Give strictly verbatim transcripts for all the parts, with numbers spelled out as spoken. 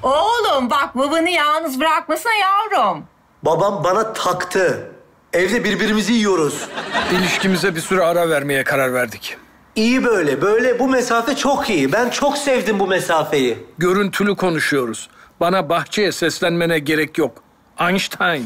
Oğlum bak babanı yalnız bırakmasana yavrum. Babam bana taktı. Evde birbirimizi yiyoruz. İlişkimize bir süre ara vermeye karar verdik. İyi böyle, böyle bu mesafe çok iyi. Ben çok sevdim bu mesafeyi. Görüntülü konuşuyoruz. Bana bahçeye seslenmene gerek yok. Einstein.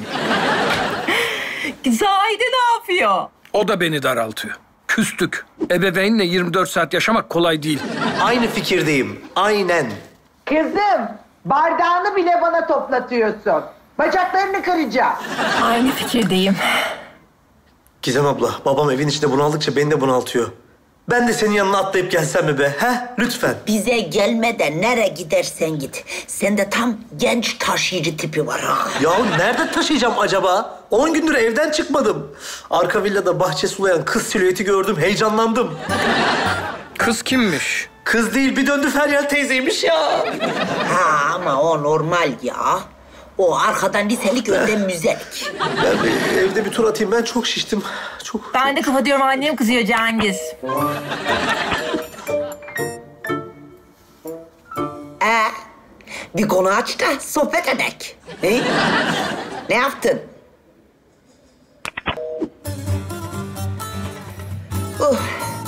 Zahide ne yapıyor? O da beni daraltıyor. Küstük. Ebeveynle yirmi dört saat yaşamak kolay değil. Aynı fikirdeyim. Aynen. Kızım, bardağını bile bana toplatıyorsun. Bacaklarını kıracağım. Aynı fikirdeyim. Gizem abla, babam evin içinde bunaldıkça beni de bunaltıyor. Ben de senin yanına atlayıp gelsem mi be? He? Lütfen. Bize gelme de nereye gidersen git. Sende tam genç taşıyıcı tipi var ha. Ya nerede taşıyacağım acaba? On gündür evden çıkmadım. Arka villada bahçe sulayan kız silüeti gördüm, heyecanlandım. Kız kimmiş? Kız değil, bir döndü Feryal teyzeymiş ya. Ha ama o normal ya. O arkadan liselik, önden müzelik. Ben bir evde bir tur atayım, ben çok şiştim. Çok. Ben de kapatıyorum, annem kızıyor Cengiz. Ee, bir konu aç da sohbet edek. He? Ne yaptın? Uh.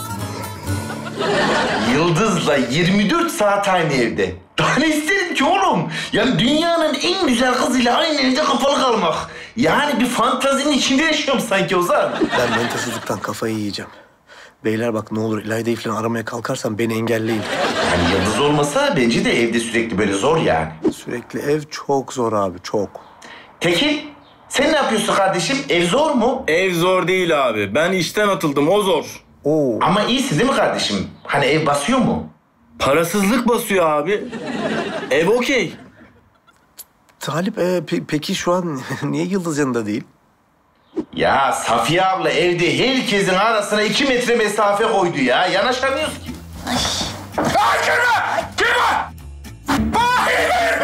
Yıldız'la yirmi dört saat aynı evde. Daha ne isterim ki oğlum? Yani dünyanın en güzel kızıyla aynı evde kapalı kalmak. Yani bir fantazinin içinde yaşıyorum sanki Ozan. Ben mentasızlıktan kafayı yiyeceğim. Beyler bak, ne olur İlayda'yı falan aramaya kalkarsan beni engelleyin. Yani Yıldız olmasa bence de evde sürekli böyle zor yani. Sürekli ev çok zor abi, çok. Tekin, sen ne yapıyorsun kardeşim? Ev zor mu? Ev zor değil abi. Ben işten atıldım, o zor. Oo. Ama iyisin değil mi kardeşim? Hani ev basıyor mu? Parasızlık basıyor abi. Ev okey. Talip, e, pe- peki şu an niye Yıldız yanında değil? Ya Safiye abla evde herkesin arasına iki metre mesafe koydu ya. Yanaşamıyoruz ki. Ay girme! Girme! Hayır!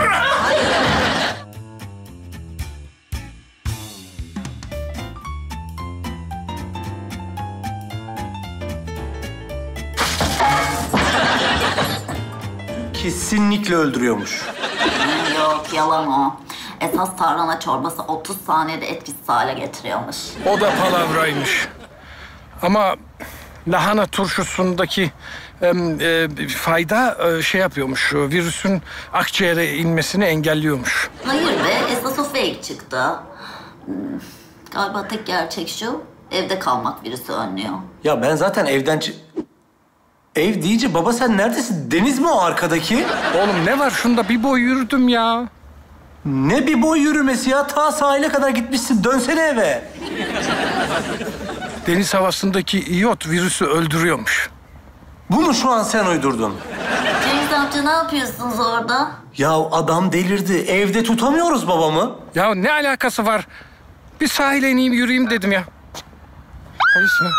Kesinlikle öldürüyormuş. Yok, yalan o. Esas tarhana çorbası otuz saniyede etkisiz hale getiriyormuş. O da palavraymış. Ama lahana turşusundaki em, e, fayda e, şey yapıyormuş. Virüsün akciğere inmesini engelliyormuş. Hayır be, esas o fake çıktı. Hmm, Galiba tek gerçek şu, evde kalmak virüsü önlüyor. Ya ben zaten evden çı- Ev deyince baba sen neredesin? Deniz mi o arkadaki? Oğlum ne var? Şunda bir boy yürüdüm ya. Ne bir boy yürümesi ya? Ta sahile kadar gitmişsin. Dönsene eve. Deniz havasındaki iyot virüsü öldürüyormuş. Bunu şu an sen uydurdun. Cengiz amca ne yapıyorsunuz orada? Ya adam delirdi. Evde tutamıyoruz babamı. Ya ne alakası var? Bir sahile ineyim yürüyeyim dedim ya. Polis mi?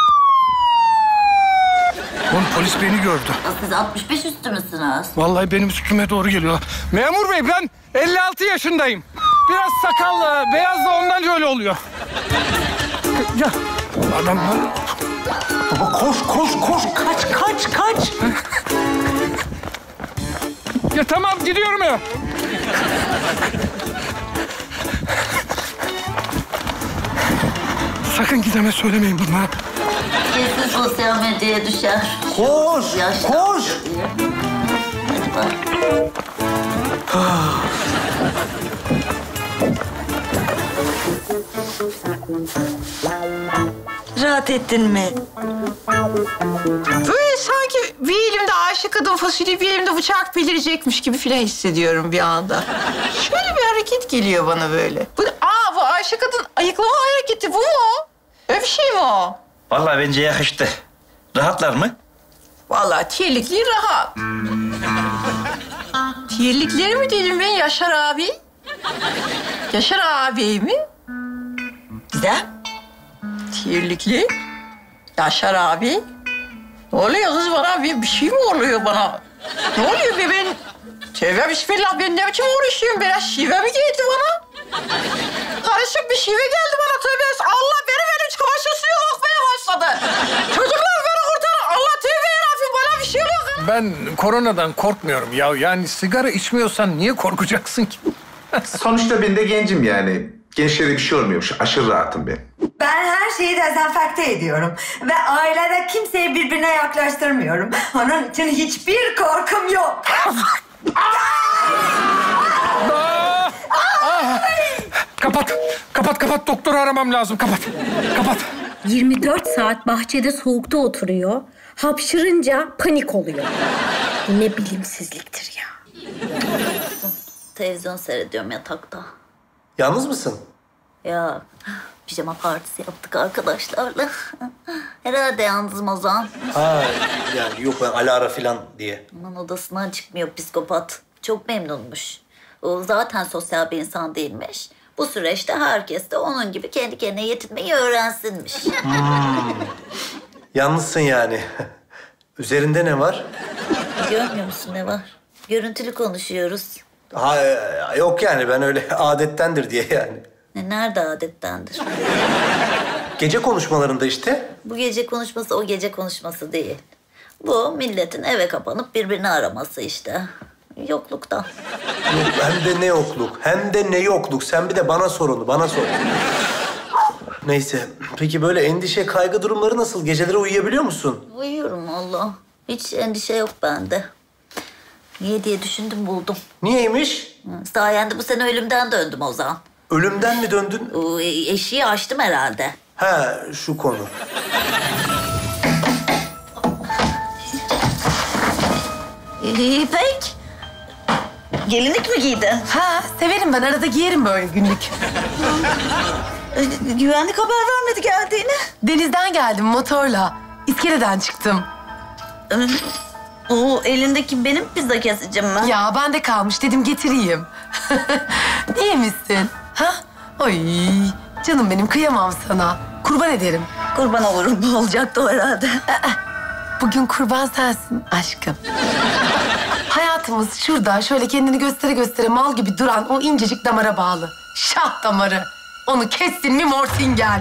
Oğlum polis beni gördü. Ya siz altmış beş üstü müsünüz? Vallahi benim üstüme doğru geliyorlar. Memur bey ben elli altı yaşındayım. Biraz sakallı, beyaz da ondan öyle oluyor. Ya adamlar... Baba koş koş koş. Kaç kaç kaç. Ya tamam gidiyorum ya. Sakın gideme söylemeyin bunu ha. Kesin sosyal medyaya düşer. Koş Yaşlı koş. diye. Hadi bak. Rahat ettin mi? Böyle sanki bir elimde Ayşe Kadın fasulye, bir elimde bıçak belirecekmiş gibi filan hissediyorum bir anda. Şöyle bir hareket geliyor bana böyle. Bu, aa bu Ayşe Kadın ayıklama hareketi bu mu? Öyle bir şey mi o? Vallahi bence yakıştı. Rahatlar mı? Vallahi terlikli rahat. Terlikleri mi dedim ben Yaşar abi? Yaşar abi mi? Güzel. Terlikli Yaşar abi. Ne oluyor kız bana? Bir, bir şey mi oluyor bana? Ne oluyor be ben? Tövbe bismillah, ben ne biçim uğraşıyorum? Biraz şive mi geldi bana? Karışık bir şive geldi bana, tövbe. Allah benim elim çamaşır suyu akmaya başladı. Çocuklar beni kurtarın. Allah tövbe yarabbim, bana bir şey oluyor. ben koronadan korkmuyorum ya. Yani sigara içmiyorsan niye korkacaksın ki? Sonuçta ben de gencim yani. Gençlere bir şey olmuyormuş. Aşırı rahatım ben. Ben her şeyi dezenfekte ediyorum. Ve ailede kimseyi birbirine yaklaştırmıyorum. Onun için hiçbir korkum yok. Kapat, kapat, kapat. Doktoru aramam lazım. Kapat, kapat. yirmi dört saat bahçede soğukta oturuyor. Hapşırınca panik oluyor. Bu ne bilimsizliktir ya. Televizyon seyrediyorum yatakta. Yalnız mısın? Ya pijama partisi yaptık arkadaşlarla. Herhalde yalnızım Ozan. Ha yani yok ben Alara falan diye. Onun odasından çıkmıyor psikopat. Çok memnunmuş. O zaten sosyal bir insan değilmiş. Bu süreçte herkes de onun gibi kendi kendine yetinmeyi öğrensinmiş. Hmm. Yalnızsın yani. Üzerinde ne var? Görmüyor musun ne var? Görüntülü konuşuyoruz. Ha yok yani ben öyle adettendir diye yani. Ne, nerede adettendir? Gece konuşmalarında işte. Bu gece konuşması o gece konuşması değil. Bu milletin eve kapanıp birbirini araması işte. Yokluktan. Yok, hem de ne yokluk, hem de ne yokluk. Sen bir de bana sor onu, bana sor. Neyse, peki böyle endişe, kaygı durumları nasıl? Geceleri uyuyabiliyor musun? Uyuyorum Allah. Hiç endişe yok bende. Niye diye düşündüm buldum. Niyeymiş? Sayende bu sene ölümden döndüm Ozan. Ölümden mi döndün? O eşiği açtım herhalde. Ha, şu konu. İpek. Gelinlik mi giydin? Ha, severim ben. Arada giyerim böyle günlük. Güvenlik haber vermedi geldiğini. Denizden geldim motorla. İskeleden çıktım. O elindeki benim pizza kesicim mi? Ya bende kalmış dedim getireyim. İyi misin? Ha? Ay canım benim kıyamam sana. Kurban ederim. Kurban olurum. Olacaktı o herhalde. Bugün kurban sensin aşkım. Hayatımız şurada şöyle kendini göstere göstere mal gibi duran o incecik damara bağlı. Şah damarı. Onu kestin mi Mortingen.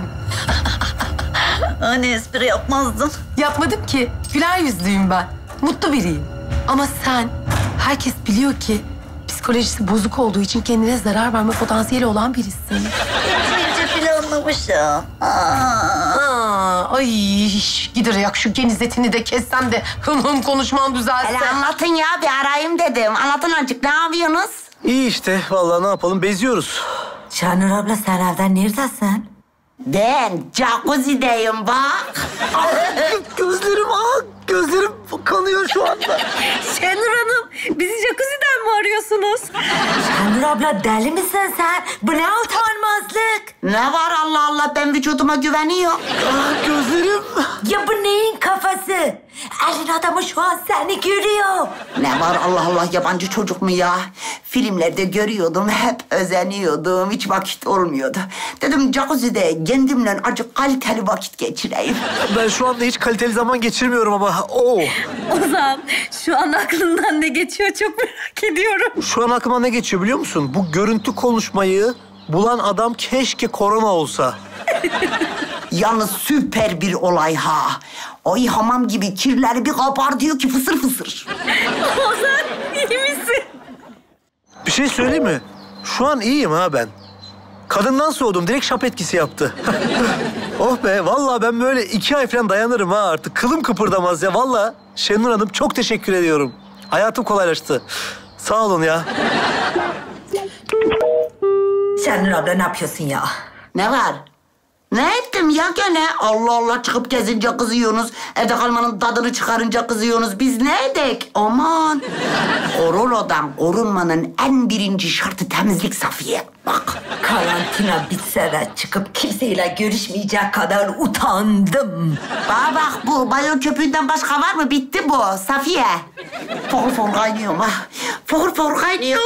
Hani espri yapmazdın? Yapmadım ki. Güler yüzlüyüm ben. Mutlu biriyim. Ama sen, herkes biliyor ki psikolojisi bozuk olduğu için kendine zarar verme potansiyeli olan birisin. İyice planlamışım. Aa, ay gider yak şu geniz etini de kessem de hım hım konuşman düzelse. Hele anlatın ya bir arayayım dedim. Anlatın azıcık ne yapıyorsunuz? İyi işte, vallahi ne yapalım, beziyoruz. Şanur abla sen evden neredesin? Ben jacuzzi'deyim bak. Gözlerim, ah, gözlerim kanıyor şu anda. Şenur Hanım, bizi jacuzzi'den mi arıyorsunuz? Şanur abla deli misin sen? Bu ne utanmazlık? Ne var Allah Allah ben vücuduma güveniyorum. Ah, gözlerim. Ya bu neyin kafası? Elin adamı şu an seni görüyor. Ne var Allah Allah yabancı çocuk mu ya? Filmlerde görüyordum, hep özeniyordum. Hiç vakit olmuyordu. Dedim jacuzzi'de kendimle acık kaliteli vakit geçireyim. Ben şu anda hiç kaliteli zaman geçirmiyorum ama. Oo. Ozan, şu an aklından ne geçiyor çok merak ediyorum. Şu an aklıma ne geçiyor biliyor musun? Bu görüntü konuşmayı bulan adam keşke korona olsa. Yalnız süper bir olay ha. Ay hamam gibi kirleri bir kabartıyor ki fısır fısır. Ozan, iyi misin? Bir şey söyleyeyim mi? Şu an iyiyim ha ben. Kadından soğudum. Direkt şap etkisi yaptı. Oh be. Vallahi ben böyle iki ay falan dayanırım ha artık. Kılım kıpırdamaz ya. Vallahi Şenur Hanım çok teşekkür ediyorum. Hayatım kolaylaştı. Sağ olun ya. Şanur abla ne yapıyorsun ya? Ne var? Ne ettim ya gene? Allah Allah çıkıp gezince kızıyorsunuz. Evde kalmanın tadını çıkarınca kızıyorsunuz. Biz ne edek? Aman. Korolodan korunmanın en birinci şartı temizlik Safiye. Bak. Karantina bitse de çıkıp kimseyle görüşmeyecek kadar utandım. Bana bak bu banyo köpüğünden başka var mı? Bitti bu Safiye. Fokur fokur kaynıyorum ha. Fokur fokur kaynıyor.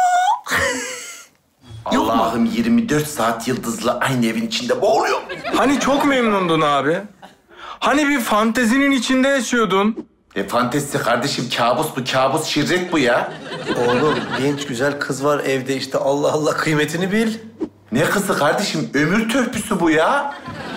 Allah'ım yirmi dört saat yıldızla aynı evin içinde boğuluyor. Hani çok memnundun abi? Hani bir fantezinin içinde yaşıyordun? E fantezi kardeşim, kabus bu, kabus şirret bu ya. Oğlum genç güzel kız var evde işte. Allah Allah kıymetini bil. Ne kızı kardeşim, ömür törpüsü bu ya.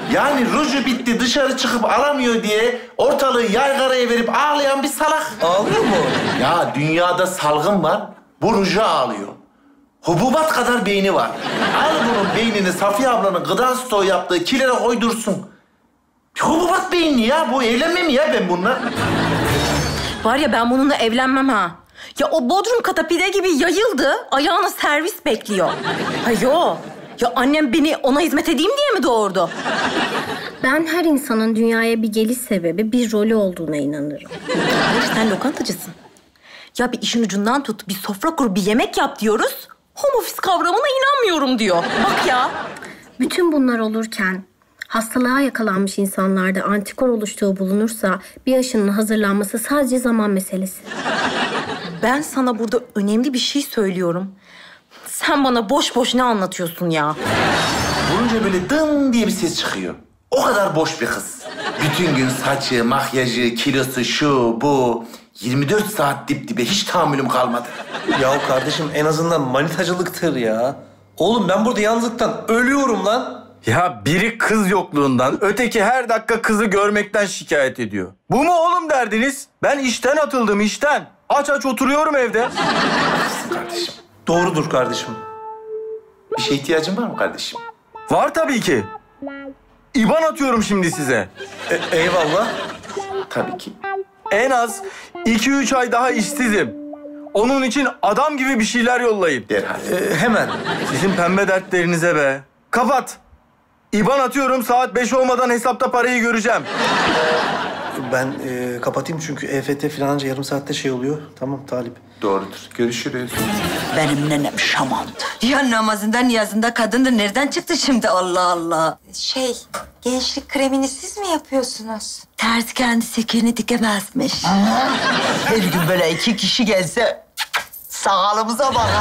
Yani ruju bitti dışarı çıkıp alamıyor diye ortalığı yaygaraya verip ağlayan bir salak. Ağlıyor mu? Ya dünyada salgın var, bu ruja ağlıyor. Hububat kadar beyni var. Al bunun beynini Safiye ablanın gıda stoğu yaptığı kilere koydursun. Hububat beyni ya, bu evlenmem ya ben bununla. Var ya ben bununla evlenmem ha. Ya o bodrum kata pide gibi yayıldı, ayağına servis bekliyor. Ha yo, ya annem beni ona hizmet edeyim diye mi doğurdu? Ben her insanın dünyaya bir geliş sebebi bir rolü olduğuna inanırım. Hayır, sen lokantacısın. Ya bir işin ucundan tut, bir sofra kur, bir yemek yap diyoruz. Home office kavramına inanmıyorum diyor. Bak ya. Bütün bunlar olurken hastalığa yakalanmış insanlarda antikor oluştuğu bulunursa bir aşının hazırlanması sadece zaman meselesi. Ben sana burada önemli bir şey söylüyorum. Sen bana boş boş ne anlatıyorsun ya? Vurunca böyle dın diye bir ses çıkıyor. O kadar boş bir kız. Bütün gün saçı, makyajı, kilosu, şu, bu. yirmi dört saat dip dibe hiç tahammülüm kalmadı. Ya kardeşim en azından manitacılıktır ya. Oğlum ben burada yalnızlıktan ölüyorum lan. Ya biri kız yokluğundan, öteki her dakika kızı görmekten şikayet ediyor. Bu mu oğlum derdiniz? Ben işten atıldım, işten. Aç aç oturuyorum evde. Kardeşim. Doğrudur kardeşim. Bir şeye ihtiyacın var mı kardeşim? Var tabii ki. İban atıyorum şimdi size. E- eyvallah. Tabii ki. En az iki üç ay daha işsizim. Onun için adam gibi bir şeyler yollayın. Derhal. E, hemen. Sizin pembe dertlerinize be. Kapat. İban atıyorum, saat beş olmadan hesapta parayı göreceğim. Ben e, kapatayım çünkü E F T falan yarım saatte şey oluyor. Tamam Talip. Doğrudur. Görüşürüz. Benim nenem şamandı. Ya namazında niyazında kadındır. Nereden çıktı şimdi Allah Allah? Şey, gençlik kremini siz mi yapıyorsunuz? Ters kendi sekirini dikemezmiş. Her gün böyle iki kişi gelse sağlığımıza bakar.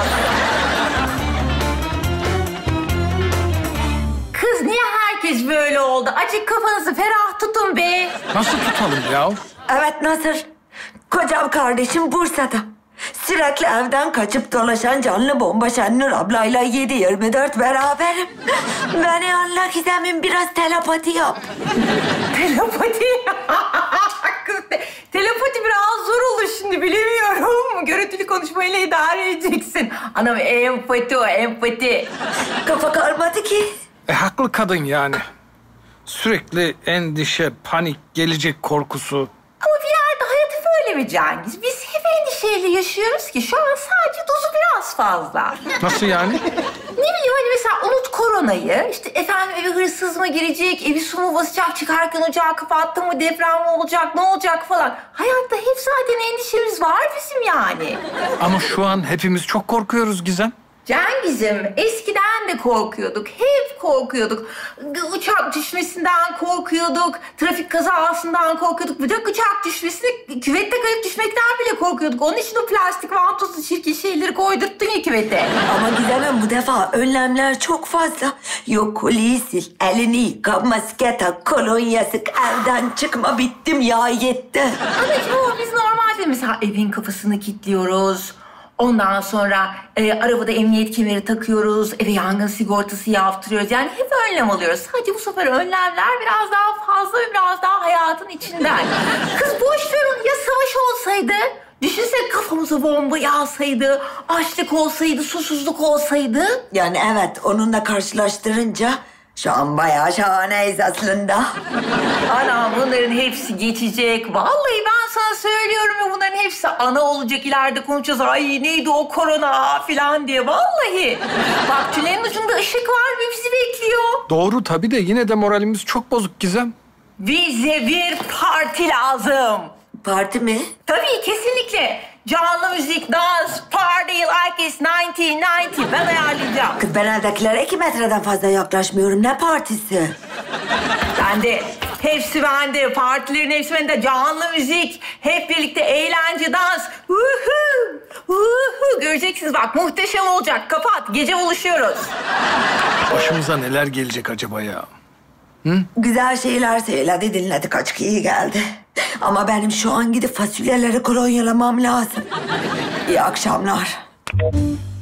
Kız niye herkes böyle oldu? Acık kafanızı ferah tutun be. Nasıl tutalım ya? Evet Nasır. Kocam kardeşim Bursa'da. Sürekli evden kaçıp dolaşan canlı bomba Şenur ablayla yedi yirmi dört beraberim. Beni anla Gizem'in biraz telepati yap. Telepati. Kız, te- telepati biraz zor olur şimdi bilemiyorum. Görüntülü konuşmayla idare edeceksin. Anam empati o empati. Kafa karmadı ki. E haklı kadın yani. Sürekli endişe, panik, gelecek korkusu. Ama bir yerde hayatı böyle mi Cengiz? Biz hep endişeyle yaşıyoruz ki şu an sadece dozu biraz fazla. Nasıl yani? Ne bileyim hani mesela unut koronayı. İşte efendim eve hırsız mı girecek, evi su mu basacak, çıkarken ocağı kapattın mı deprem mi olacak, ne olacak falan. Hayatta hep zaten endişemiz var bizim yani. Ama şu an hepimiz çok korkuyoruz Gizem. Cengiz'im eskiden de korkuyorduk. Hep korkuyorduk. Uçak düşmesinden korkuyorduk. Trafik kazasından korkuyorduk. Bir de uçak düşmesini küvette kayıp düşmekten bile korkuyorduk. Onun için o plastik vantuzlu çirkin şeyleri koydurttun ya küvete. Ama Gizem'im bu defa önlemler çok fazla. Yok koliyi sil, elini yıka, maske tak, kolonya sık, evden çıkma, bittim ya yetti. Anacığım ama biz normalde mesela evin kapısını kilitliyoruz. Ondan sonra e, arabada emniyet kemeri takıyoruz, eve yangın sigortası yaptırıyoruz. Yani hep önlem alıyoruz. Sadece bu sefer önlemler biraz daha fazla ve biraz daha hayatın içinden. Kız boş ver onu. Ya savaş olsaydı? Düşünsene kafamıza bomba yağsaydı, açlık olsaydı, susuzluk olsaydı. Yani evet, onunla karşılaştırınca şu an bayağı şahaneyiz aslında. Anam bunların hepsi geçecek. Vallahi ben sana söylüyorum ya bunların hepsi ana olacak. İleride konuşacağız. Ay neydi o korona falan diye. Vallahi. Bak tünelin ucunda ışık var ve bizi bekliyor. Doğru tabii de yine de moralimiz çok bozuk Gizem. Bize bir parti lazım. Parti mi? Tabii kesinlikle. Canlı müzik, dans, party like it's nineteen ninety. Ben ayarlayacağım. Kız ben evdekilere iki metreden fazla yaklaşmıyorum. Ne partisi? Bende. Hepsi bende. Partilerin hepsi bende. Canlı müzik, hep birlikte eğlence, dans. Uhu, uhu. Göreceksiniz bak muhteşem olacak. Kapat. Gece buluşuyoruz. Başımıza neler gelecek acaba ya? Hı? Güzel şeyler söyledi, dinledik. Açık iyi geldi. Ama benim şu an gidip fasulyeleri kolonyalamam lazım. İyi akşamlar.